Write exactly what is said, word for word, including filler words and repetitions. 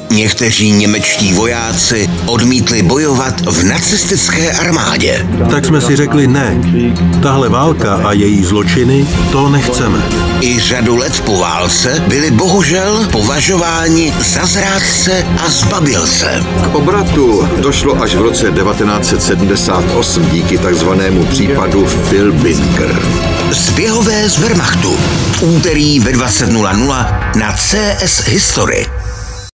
Někteří němečtí vojáci odmítli bojovat v nacistické armádě. Tak jsme si řekli ne. Tahle válka a její zločiny, to nechceme. I řadu let po válce byli bohužel považováni za zrádce a zbabělce. K obratu došlo až v roce devatenáct set sedmdesát osm díky takzvanému případu Filbinger. Zběhové z Wehrmachtu. V úterý ve dvacet nula nula na C S History.